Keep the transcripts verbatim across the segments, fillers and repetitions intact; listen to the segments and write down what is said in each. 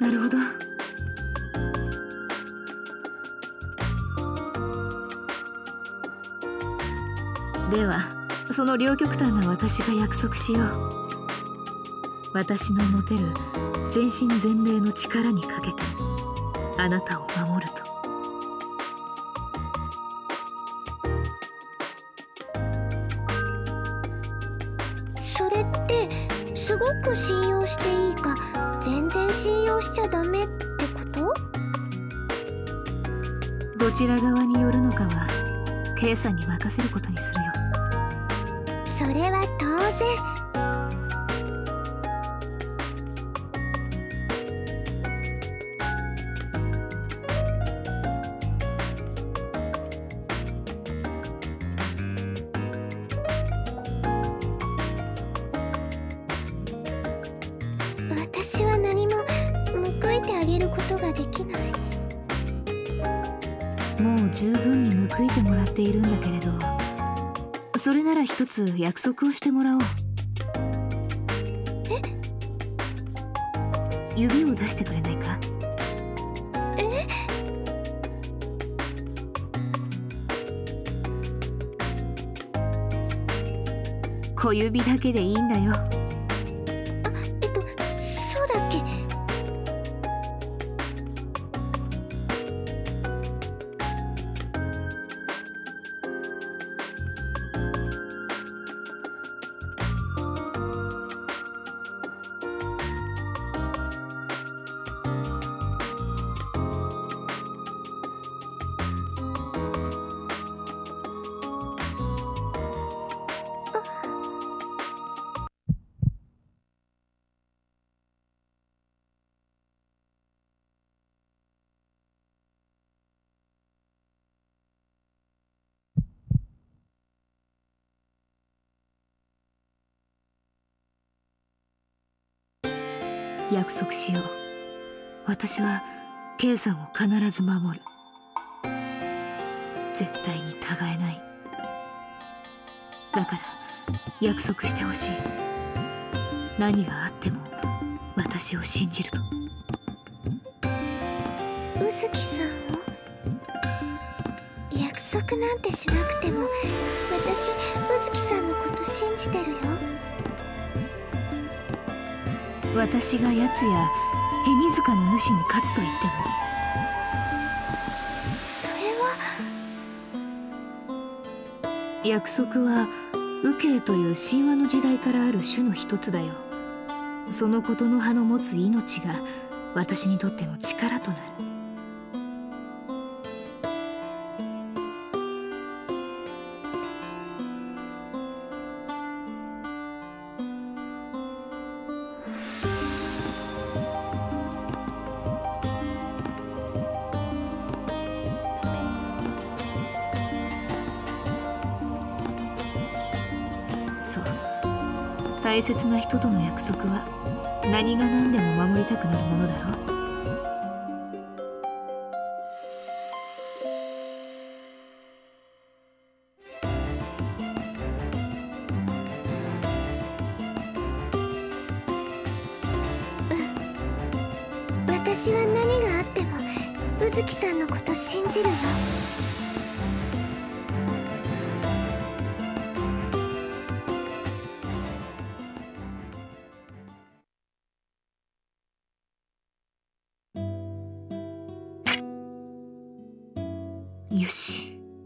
なるほど。ではその両極端な私が約束しよう。私の持てる全身全霊の力にかけてあなたを守ると。 それってすごく信用していいか全然信用しちゃダメってこと？ どちら側によるのかはKさんに任せることにするよ。 それは当然。私は何も報いてあげることができない。 もう十分に報いてもらっているんだけれど、それなら一つ約束をしてもらおう。 え？ 指を出してくれないか？ え？ 小指だけでいいんだよ。 あ、えっとそうだっけ？ 約束しよう。私は K さんを必ず守る。絶対にたがえない。だから約束してほしい。何があっても私を信じると。 うずきさんを？約束なんてしなくても私うずきさんのこと信じてるよ。 私がやつやヘミ塚の主に勝つと言っても。 それは。 約束は右慶という神話の時代からある種の一つだよ。そのことの葉の持つ命が私にとっての力となる。大切な人との約束は何が何でも守りたくなるものだろう。 うん、私は何があってもうずきさんのこと信じるよ。 よし。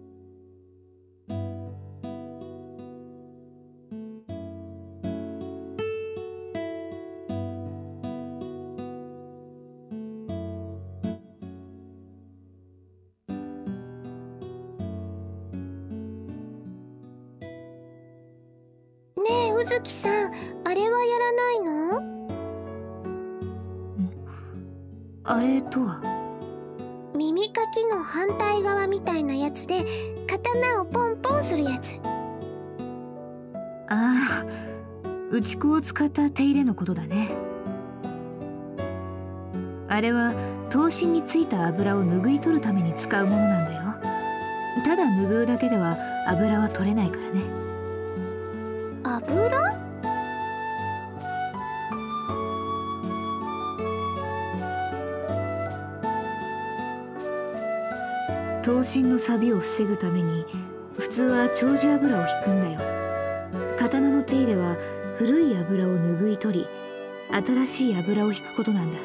ねえうずきさん、あれはやらないの？ あれとは？ 耳かきの反対側みたいなやつで刀をポンポンするやつ。 ああ、打ち粉を使った手入れのことだね。あれは刀身についた油を拭い取るために使うものなんだよ。ただ拭うだけでは油は取れないからね。 油？ 刀身の錆を防ぐために普通は長寿油を引くんだよ。刀の手入れは古い油を拭い取り、新しい油を引くことなんだ。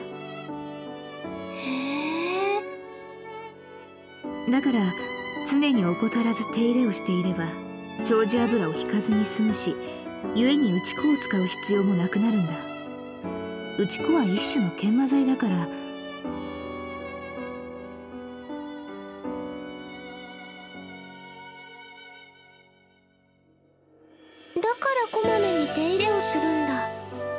へえ。 だから常に怠らず手入れをしていれば長寿油を引かずに済むし、故に打ち粉を使う必要もなくなるんだ。打ち粉は一種の研磨剤だから。 だからこまめに手入れをするんだ。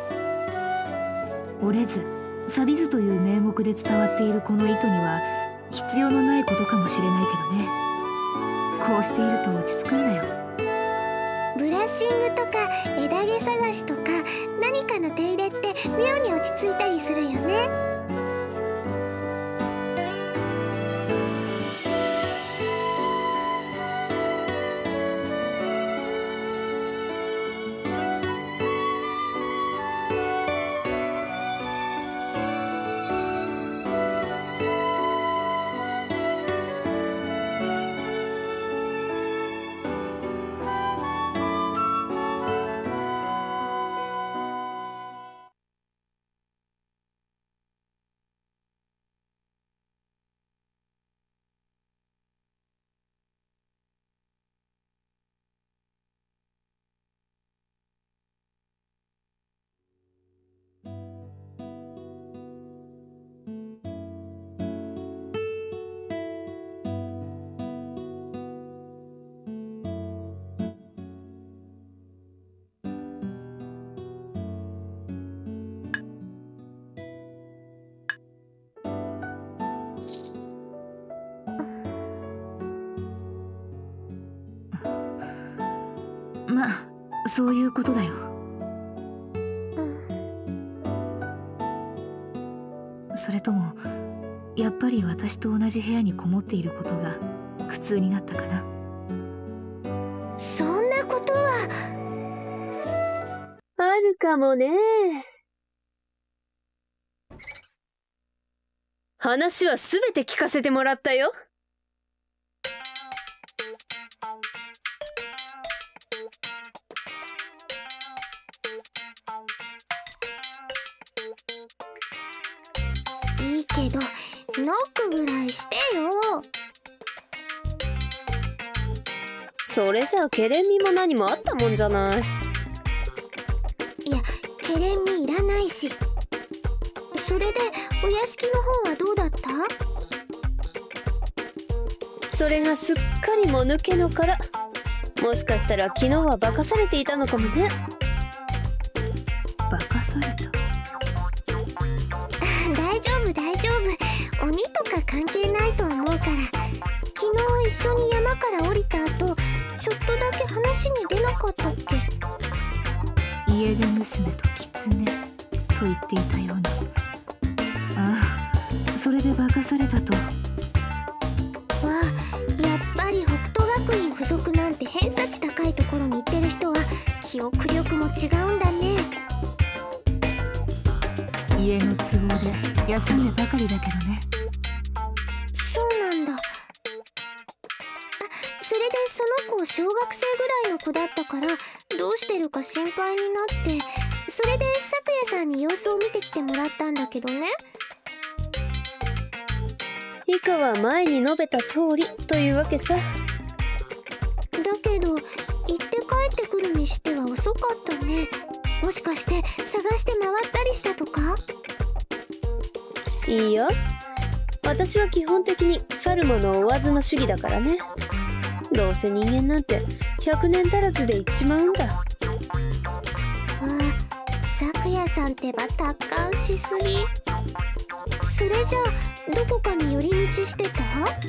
折れず錆びずという名目で伝わっているこの糸には必要のないことかもしれないけどね。こうしていると落ち着くんだよ。 ブラッシングとか枝毛探しとか何かの手入れって妙に落ち着いたりするよね。 まあそういうことだよ。 うん、 それともやっぱり私と同じ部屋にこもっていることが苦痛になったかな。 そんなことはあるかもね。話はすべて聞かせてもらったよ。 いいけどノックぐらいしてよ。 それじゃあケレン味も何もあったもんじゃない。 いや、ケレン味いらないし。それでお屋敷の方はどうだった？ それがすっかりもぬけの殻。もしかしたら昨日は化かされていたのかもね。 化かされた？ 大丈夫大丈夫、鬼とか関係ないと思うから。昨日一緒に山から降りた後ちょっとだけ話に出なかったっけ？ 家出娘と狐と言っていたような。ああ、それで化かされたと。 わあ、やっぱり北斗学院附属なんて偏差値高いところに行ってる人は記憶力も違うんだね。 家の都合で休んでばかりだけどね。 そうなんだ。あ、それでその子小学生ぐらいの子だったからどうしてるか心配になって、それで咲夜さんに様子を見てきてもらったんだけどね。 以下は前に述べた通りというわけさ。だけど行って帰ってくるにしては遅かったね。もしかして探して回ったりしたとか？ いいよ、私は基本的に去る者を追わずの主義だからね。どうせ人間なんてひゃくねん足らずで行っちまうんだ。 ああ、咲夜さんってば達観しすぎ。それじゃあどこかに寄り道してた？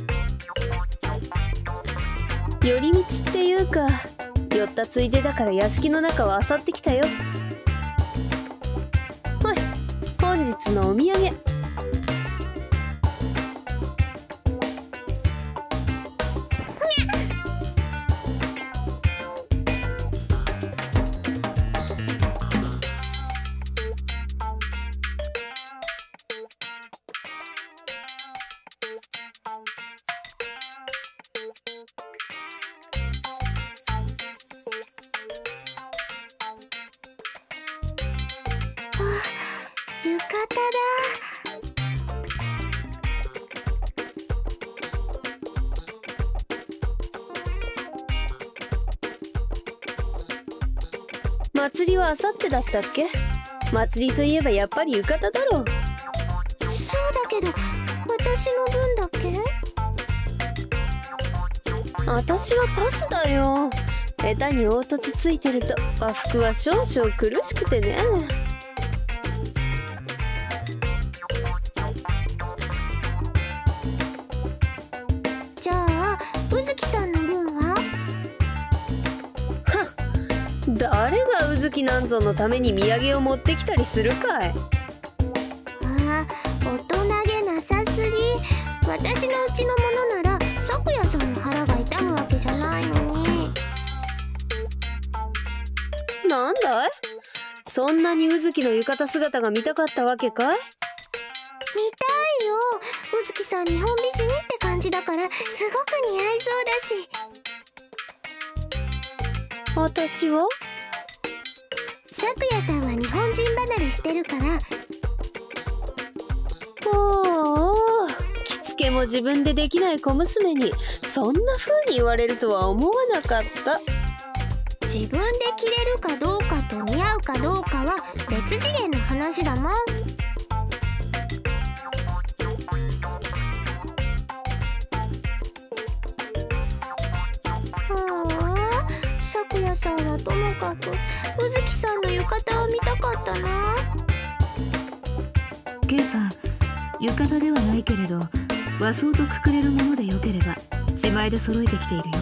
寄り道っていうか、寄ったついでだから屋敷の中を漁ってきたよ。ほい、本日のお土産。 祭りはあさってだったっけ？祭りといえばやっぱり浴衣だろ。 そうだけど私の分だけ？ 私はパスだよ。下手に凹凸ついてると和服は少々苦しくてね。 じゃあ宇月さんの分は？ はっ、誰が宇月なんぞのために土産を持ってきたりするかい。 ああ、大人げなさすぎ。私のうちのものなら咲夜さんの腹が痛むわけじゃないのに。 なんだい、そんなに宇月の浴衣姿が見たかったわけかい？ 見たいよ。宇月さん日本美人って感じだからすごく似合いそうだし。 私は？ 咲夜さんは日本人離れしてるから。 おー、着付けも自分でできない小娘にそんな風に言われるとは思わなかった。 自分で着れるかどうかと似合うかどうかは別次元の話だもん。はあ、咲夜さんはともかく宇月さんの浴衣を見たかったな。 ケイさん、浴衣ではないけれど和装とくくれるものでよければ自前で揃えてきているよ。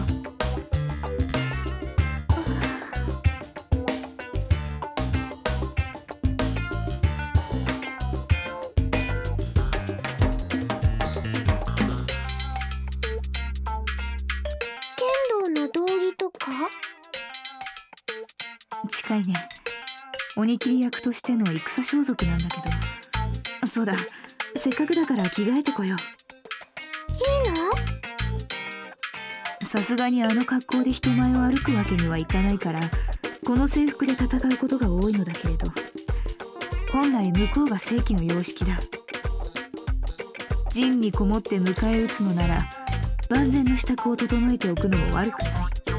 近いね。鬼切り役としての戦装束なんだけど。そうだ、せっかくだから着替えてこよう。 いいの？ さすがにあの格好で人前を歩くわけにはいかないからこの制服で戦うことが多いのだけれど、本来向こうが正規の様式だ。陣にこもって迎え撃つのなら万全の支度を整えておくのも悪くない。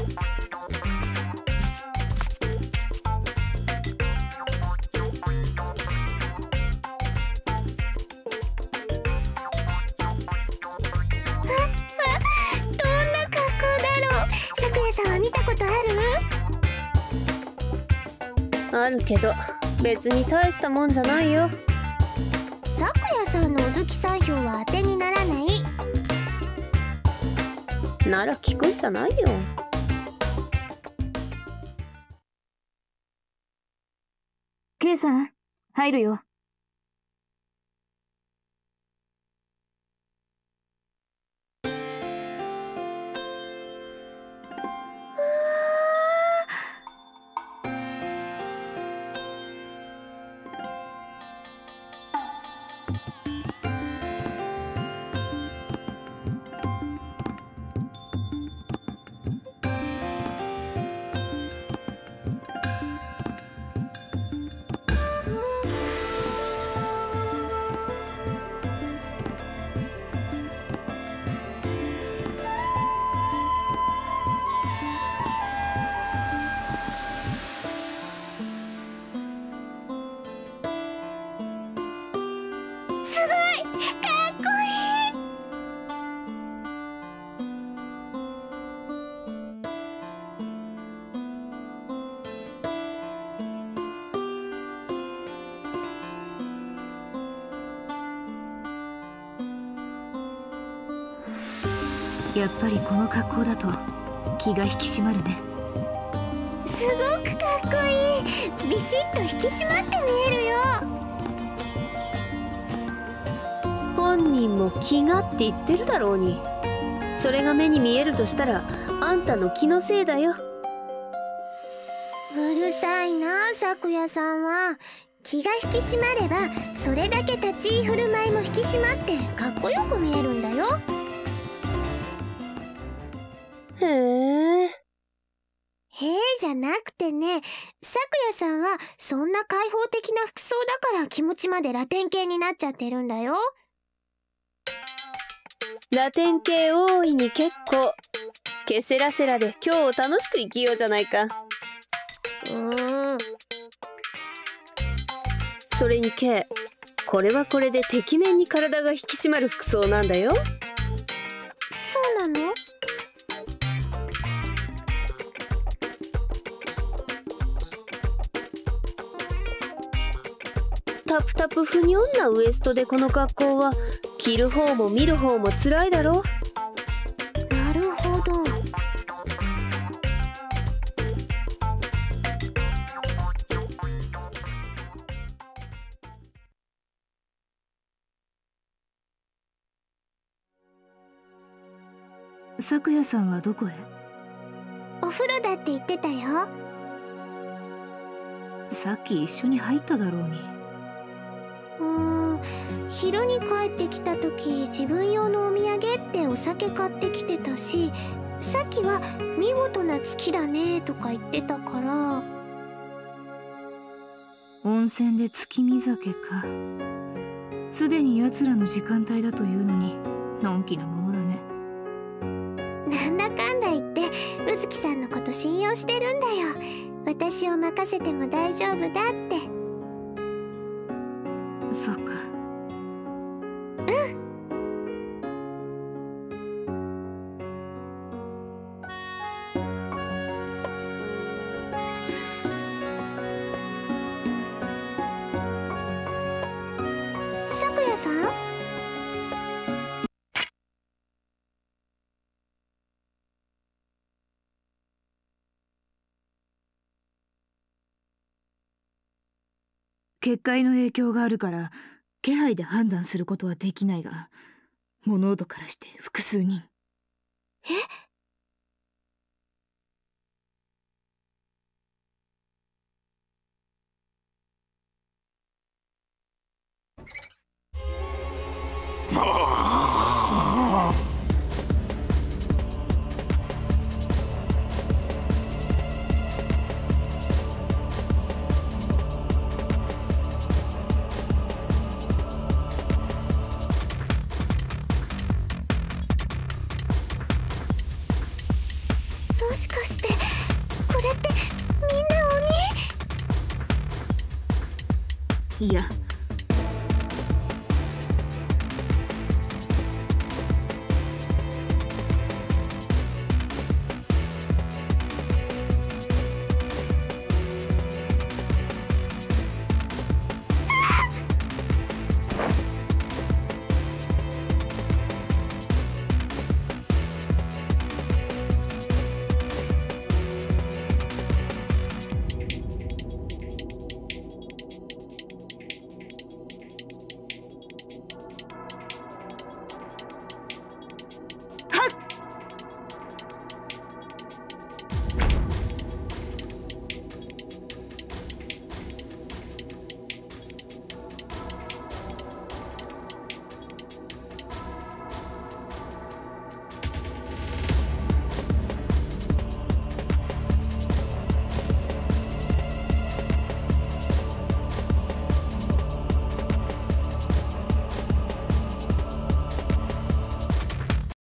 あるけど別に大したもんじゃないよ。 咲夜さんのお月さん票は当てにならない。 なら聞くんじゃないよ。 ケイさん、入るよ。やっぱりこの格好だと気が引き締まるね。 すごくかっこいい。ビシッと引き締まって見えるよ。 本人も気がって言ってるだろうに。それが目に見えるとしたらあんたの気のせいだよ。 うるさいな、咲夜さんは。気が引き締まればそれだけ立ち居振る舞いも引き締まってかっこよく見えるんだよ。 へえ。 へえじゃなくてね、咲夜さんはそんな開放的な服装だから気持ちまでラテン系になっちゃってるんだよ。 ラテン系大いに結構。ケセラセラで今日を楽しく生きようじゃないか。 うーん。 それに K、 これはこれでてきめんに体が引き締まる服装なんだよ。 そうなの？ タプタプふにょんなウエストでこの格好は着る方も見る方も辛いだろ。 なるほど。 咲夜さんはどこへ？ お風呂だって言ってたよ。 さっき一緒に入っただろうに。 うーん、昼に帰ってきた時自分用のお土産ってお酒買ってきてたし、さっきは見事な月だねとか言ってたから。 温泉で月見酒か。すでに奴らの時間帯だというのにのんきなものだね。 なんだかんだ言ってうずきさんのこと信用してるんだよ。私を任せても大丈夫だって。 そうか。 咲夜さん？ 結界の影響があるから気配で判断することはできないが、物音からして複数人。 え？もしかしてこれってみんな鬼？ いや、